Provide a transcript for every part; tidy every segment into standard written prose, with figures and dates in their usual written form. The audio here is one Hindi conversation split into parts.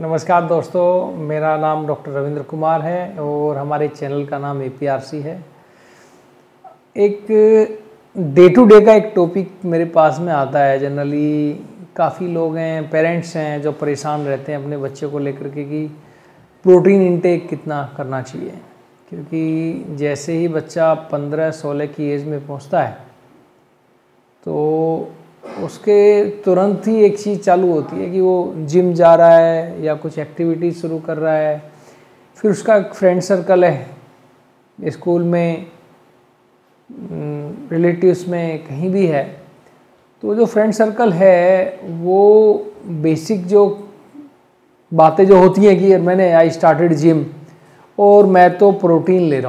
नमस्कार दोस्तों, मेरा नाम डॉक्टर रविंद्र कुमार है और हमारे चैनल का नाम APRC है। एक डे टू डे का एक टॉपिक मेरे पास में आता है। जनरली काफ़ी लोग हैं, पेरेंट्स हैं जो परेशान रहते हैं अपने बच्चे को लेकर के कि प्रोटीन इंटेक कितना करना चाहिए, क्योंकि जैसे ही बच्चा 15-16 की एज में पहुंचता है तो उसके तुरंत ही एक चीज़ चालू होती है कि वो जिम जा रहा है या कुछ एक्टिविटी शुरू कर रहा है। फिर उसका एक फ्रेंड सर्कल है, स्कूल में, रिलेटिव्स में, कहीं भी है। तो जो फ्रेंड सर्कल है वो बेसिक जो बातें जो होती हैं कि आई स्टार्टेड जिम और मैं तो प्रोटीन ले रहा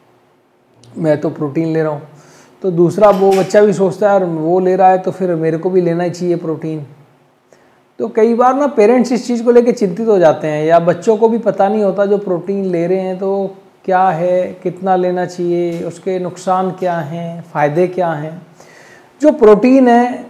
हूँ, तो दूसरा वो बच्चा भी सोचता है और वो ले रहा है तो फिर मेरे को भी लेना ही चाहिए प्रोटीन। तो कई बार ना पेरेंट्स इस चीज़ को लेकर चिंतित हो जाते हैं, या बच्चों को भी पता नहीं होता जो प्रोटीन ले रहे हैं तो क्या है, कितना लेना चाहिए, उसके नुकसान क्या हैं, फ़ायदे क्या हैं। जो प्रोटीन है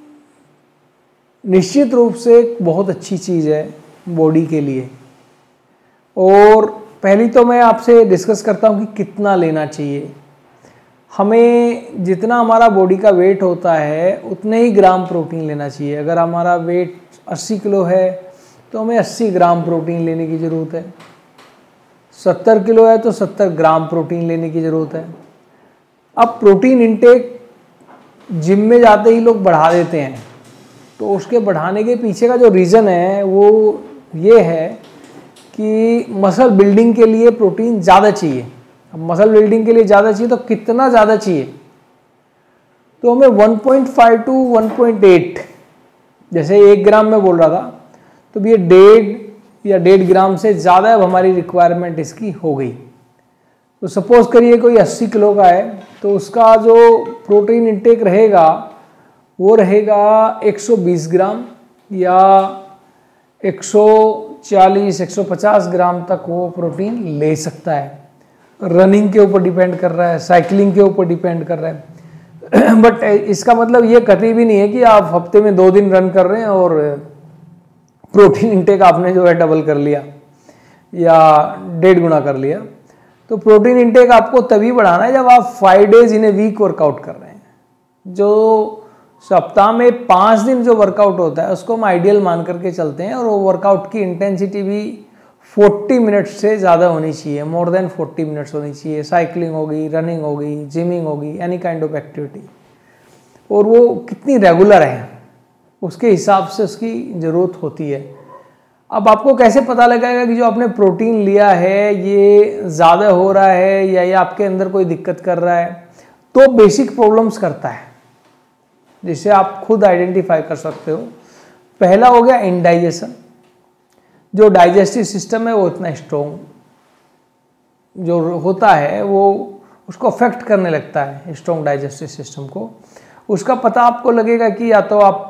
निश्चित रूप से एक बहुत अच्छी चीज़ है बॉडी के लिए। और पहली तो मैं आपसे डिस्कस करता हूँ कि कितना लेना चाहिए। हमें जितना हमारा बॉडी का वेट होता है उतने ही ग्राम प्रोटीन लेना चाहिए। अगर हमारा वेट 80 किलो है तो हमें 80 ग्राम प्रोटीन लेने की ज़रूरत है। 70 किलो है तो 70 ग्राम प्रोटीन लेने की ज़रूरत है। अब प्रोटीन इंटेक जिम में जाते ही लोग बढ़ा देते हैं, तो उसके बढ़ाने के पीछे का जो रीज़न है वो ये है कि मसल बिल्डिंग के लिए प्रोटीन ज़्यादा चाहिए। अब मसल बिल्डिंग के लिए ज़्यादा चाहिए तो कितना ज़्यादा चाहिए, तो हमें 1.5 to 1.8, जैसे 1 ग्राम में बोल रहा था, तो ये 1.5 ग्राम से ज़्यादा अब हमारी रिक्वायरमेंट इसकी हो गई। तो सपोज करिए कोई 80 किलो का है तो उसका जो प्रोटीन इंटेक रहेगा वो रहेगा 120 ग्राम या 140-150 ग्राम तक वो प्रोटीन ले सकता है। रनिंग के ऊपर डिपेंड कर रहा है, साइकिलिंग के ऊपर डिपेंड कर रहा है। बट इसका मतलब ये कतई भी नहीं है कि आप हफ्ते में 2 दिन रन कर रहे हैं और प्रोटीन इंटेक आपने जो है डबल कर लिया या 1.5 गुना कर लिया। तो प्रोटीन इंटेक आपको तभी बढ़ाना है जब आप 5 days in a week workout कर रहे हैं। जो सप्ताह में 5 दिन जो वर्कआउट होता है उसको हम आइडियल मान करके चलते हैं, और वो वर्कआउट की इंटेंसिटी भी 40 मिनट्स से ज़्यादा होनी चाहिए, मोर देन 40 मिनट्स होनी चाहिए। साइकिलिंग होगी, रनिंग होगी, जिमिंग होगी, एनी काइंड ऑफ एक्टिविटी। और वो कितनी रेगुलर है उसके हिसाब से उसकी ज़रूरत होती है। अब आपको कैसे पता लगेगा कि जो आपने प्रोटीन लिया है ये ज़्यादा हो रहा है या ये आपके अंदर कोई दिक्कत कर रहा है? तो बेसिक प्रॉब्लम्स करता है जिसे आप खुद आइडेंटिफाई कर सकते हो। पहला हो गया इंडाइजेशन। जो डाइजेस्टिव सिस्टम है वो इतना स्ट्रॉन्ग जो होता है वो उसको अफेक्ट करने लगता है, स्ट्रॉन्ग डाइजेस्टिव सिस्टम को। उसका पता आपको लगेगा कि या तो आप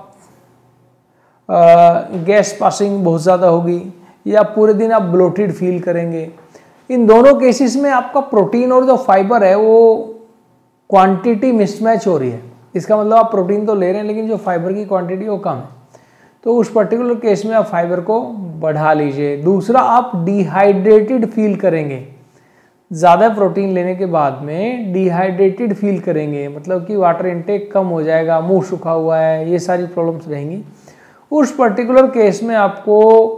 गैस पासिंग बहुत ज़्यादा होगी या पूरे दिन आप ब्लोटेड फील करेंगे। इन दोनों केसेस में आपका प्रोटीन और जो फाइबर है वो क्वांटिटी मिसमैच हो रही है। इसका मतलब आप प्रोटीन तो ले रहे हैं लेकिन जो फाइबर की क्वांटिटी वो कम है, तो उस पर्टिकुलर केस में आप फाइबर को बढ़ा लीजिए। दूसरा, आप डिहाइड्रेटेड फील करेंगे। ज़्यादा प्रोटीन लेने के बाद में डिहाइड्रेटेड फील करेंगे, मतलब कि वाटर इनटेक कम हो जाएगा, मुंह सूखा हुआ है, ये सारी प्रॉब्लम्स रहेंगी। उस पर्टिकुलर केस में आपको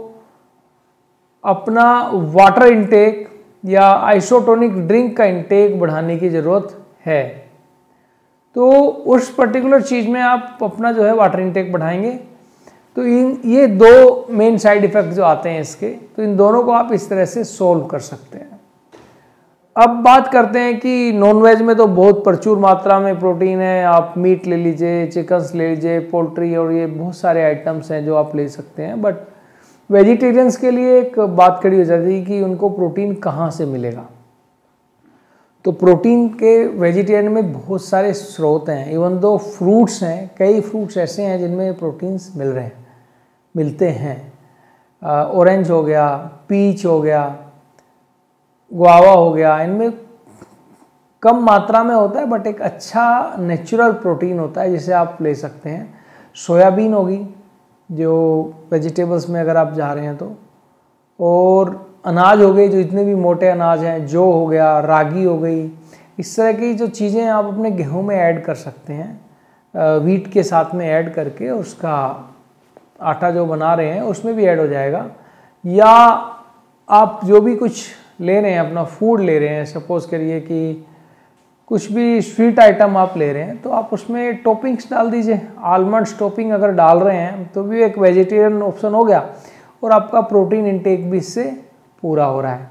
अपना वाटर इनटेक या आइसोटोनिक ड्रिंक का इनटेक बढ़ाने की ज़रूरत है। तो उस पर्टिकुलर चीज़ में आप अपना जो है वाटर इनटेक बढ़ाएंगे तो ये 2 मेन साइड इफ़ेक्ट जो आते हैं इसके, तो इन दोनों को आप इस तरह से सोल्व कर सकते हैं। अब बात करते हैं कि नॉनवेज में तो बहुत प्रचुर मात्रा में प्रोटीन है। आप मीट ले लीजिए, चिकन्स ले लीजिए, पोल्ट्री, और ये बहुत सारे आइटम्स हैं जो आप ले सकते हैं। बट वेजिटेरियंस के लिए एक बात खड़ी हो जाती है कि उनको प्रोटीन कहाँ से मिलेगा। तो प्रोटीन के वेजिटेरियन में बहुत सारे स्रोत हैं। इवन दो फ्रूट्स हैं, कई फ्रूट्स ऐसे हैं जिनमें प्रोटीन्स मिलते हैं। ऑरेंज हो गया, पीच हो गया, गुआवा हो गया, इनमें कम मात्रा में होता है बट एक अच्छा नेचुरल प्रोटीन होता है जिसे आप ले सकते हैं। सोयाबीन होगी जो वेजिटेबल्स में अगर आप जा रहे हैं तो, और अनाज हो गए, जो इतने भी मोटे अनाज हैं, जौ हो गया, रागी हो गई, इस तरह की जो चीज़ें आप अपने गेहूं में ऐड कर सकते हैं, वीट के साथ में ऐड करके उसका आटा जो बना रहे हैं उसमें भी ऐड हो जाएगा। या आप जो भी कुछ ले रहे हैं, अपना फूड ले रहे हैं, सपोज़ करिए कि कुछ भी स्वीट आइटम आप ले रहे हैं, तो आप उसमें टॉपिंग्स डाल दीजिए। आलमंड्स टॉपिंग अगर डाल रहे हैं तो भी एक वेजिटेरियन ऑप्शन हो गया और आपका प्रोटीन इंटेक भी इससे पूरा हो रहा है।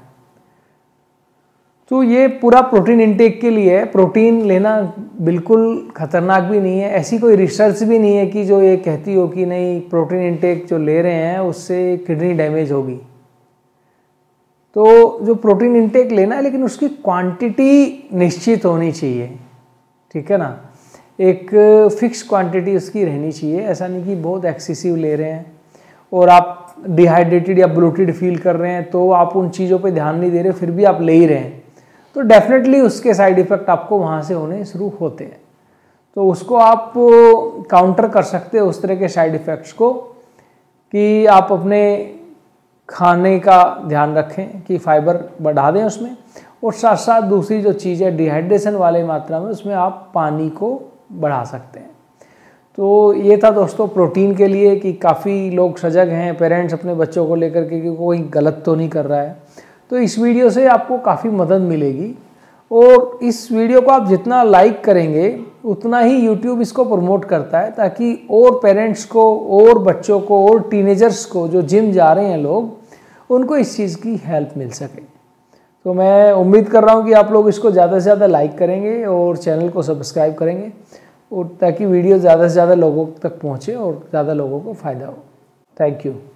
तो ये पूरा प्रोटीन इंटेक के लिए है। प्रोटीन लेना बिल्कुल खतरनाक भी नहीं है, ऐसी कोई रिसर्च भी नहीं है कि जो ये कहती हो कि नहीं प्रोटीन इंटेक जो ले रहे हैं उससे किडनी डैमेज होगी। तो जो प्रोटीन इंटेक लेना है, लेकिन उसकी क्वांटिटी निश्चित होनी चाहिए, ठीक है ना। एक फिक्स क्वांटिटी उसकी रहनी चाहिए, ऐसा नहीं कि बहुत एक्सेसिव ले रहे हैं और आप डिहाइड्रेटेड या ब्लोटेड फील कर रहे हैं तो आप उन चीज़ों पे ध्यान नहीं दे रहे, फिर भी आप ले ही रहे हैं, तो डेफिनेटली उसके साइड इफ़ेक्ट आपको वहाँ से होने शुरू होते हैं। तो उसको आप काउंटर कर सकते हैं उस तरह के साइड इफ़ेक्ट्स को, कि आप अपने खाने का ध्यान रखें कि फाइबर बढ़ा दें उसमें, और साथ साथ दूसरी जो चीज़ है डिहाइड्रेशन वाले मात्रा में, उसमें आप पानी को बढ़ा सकते हैं। तो ये था दोस्तों प्रोटीन के लिए, कि काफ़ी लोग सजग हैं, पेरेंट्स अपने बच्चों को लेकर के कि कोई गलत तो नहीं कर रहा है। तो इस वीडियो से आपको काफ़ी मदद मिलेगी, और इस वीडियो को आप जितना लाइक करेंगे उतना ही यूट्यूब इसको प्रमोट करता है, ताकि और पेरेंट्स को, और बच्चों को, और टीनेजर्स को जो जिम जा रहे हैं लोग, उनको इस चीज़ की हेल्प मिल सके। तो मैं उम्मीद कर रहा हूँ कि आप लोग इसको ज़्यादा से ज़्यादा लाइक करेंगे और चैनल को सब्सक्राइब करेंगे, और ताकि वीडियो ज़्यादा से ज़्यादा लोगों तक पहुँचे और ज़्यादा लोगों को फ़ायदा हो। Thank you.